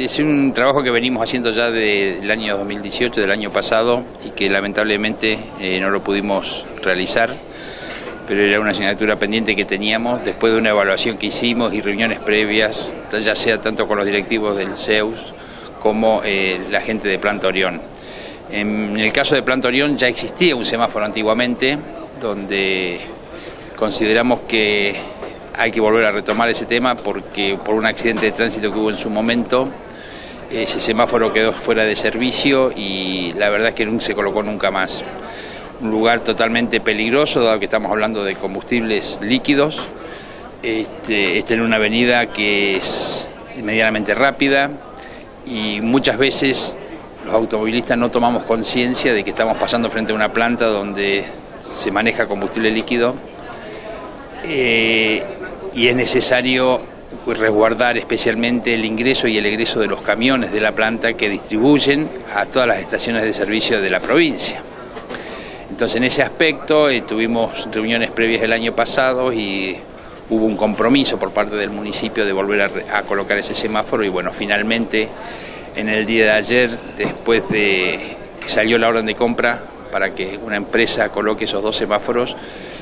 Es un trabajo que venimos haciendo ya del año 2018, del año pasado, y que lamentablemente no lo pudimos realizar, pero era una asignatura pendiente que teníamos después de una evaluación que hicimos y reuniones previas, ya sea tanto con los directivos del ZEUS como la gente de Planta Orión. En el caso de Planta Orión ya existía un semáforo antiguamente, donde consideramos que hay que volver a retomar ese tema porque por un accidente de tránsito que hubo en su momento, ese semáforo quedó fuera de servicio y la verdad es que no se colocó nunca más. Un lugar totalmente peligroso, dado que estamos hablando de combustibles líquidos. Está en una avenida que es medianamente rápida y muchas veces los automovilistas no tomamos conciencia de que estamos pasando frente a una planta donde se maneja combustible líquido y es necesario resguardar especialmente el ingreso y el egreso de los camiones de la planta que distribuyen a todas las estaciones de servicio de la provincia. Entonces, en ese aspecto tuvimos reuniones previas el año pasado y hubo un compromiso por parte del municipio de volver a colocar ese semáforo y bueno, finalmente en el día de ayer, después de que salió la orden de compra para que una empresa coloque esos dos semáforos,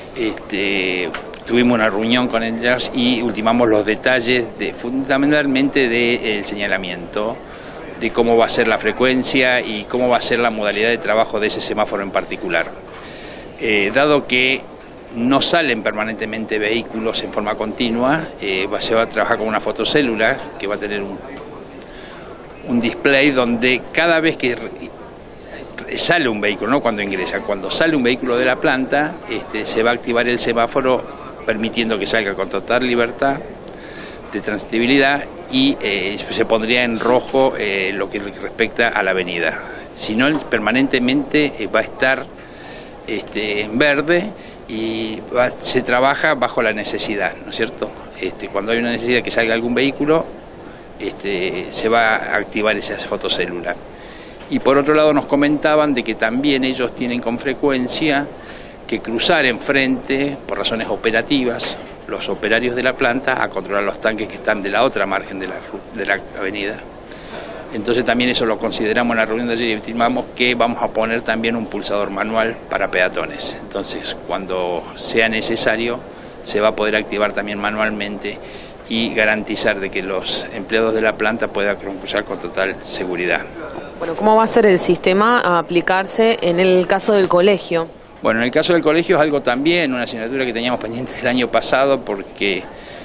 tuvimos una reunión con ellas y ultimamos los detalles fundamentalmente del señalamiento, de cómo va a ser la frecuencia y cómo va a ser la modalidad de trabajo de ese semáforo en particular. Dado que no salen permanentemente vehículos en forma continua, se va a trabajar con una fotocélula que va a tener un display donde cada vez que sale un vehículo, no cuando ingresa, cuando sale un vehículo de la planta, se va a activar el semáforo permitiendo que salga con total libertad de transitibilidad y se pondría en rojo lo que respecta a la avenida. Si no, permanentemente va a estar en verde y se trabaja bajo la necesidad, ¿no es cierto? Cuando hay una necesidad de que salga algún vehículo, se va a activar esa fotocélula. Y por otro lado nos comentaban de que también ellos tienen con frecuencia que cruzar enfrente, por razones operativas, los operarios de la planta a controlar los tanques que están de la otra margen de la avenida. Entonces también eso lo consideramos en la reunión de ayer y estimamos que vamos a poner también un pulsador manual para peatones. Entonces cuando sea necesario se va a poder activar también manualmente y garantizar de que los empleados de la planta puedan cruzar con total seguridad. Bueno, ¿cómo va a ser el sistema a aplicarse en el caso del colegio? Bueno, en el caso del colegio es algo también, una asignatura que teníamos pendiente el año pasado porque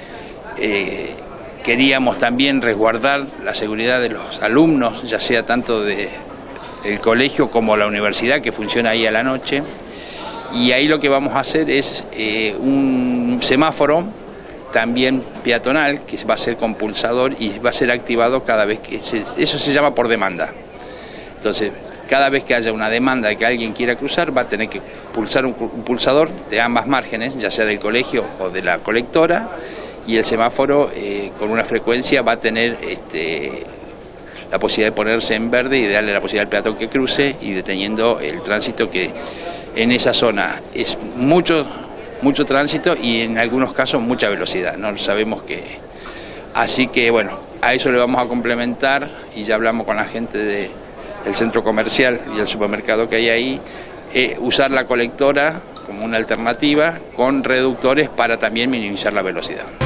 queríamos también resguardar la seguridad de los alumnos, ya sea tanto del colegio como la universidad que funciona ahí a la noche. Y ahí lo que vamos a hacer es un semáforo también peatonal que va a ser con pulsador y va a ser activado cada vez que eso se llama por demanda. Entonces, cada vez que haya una demanda de que alguien quiera cruzar, va a tener que pulsar un pulsador de ambas márgenes, ya sea del colegio o de la colectora, y el semáforo con una frecuencia va a tener la posibilidad de ponerse en verde y de darle la posibilidad al peatón que cruce y deteniendo el tránsito que en esa zona es mucho tránsito y en algunos casos mucha velocidad, no sabemos qué. Así que bueno, a eso le vamos a complementar y ya hablamos con la gente del centro comercial y el supermercado que hay ahí, usar la colectora como una alternativa con reductores para también minimizar la velocidad.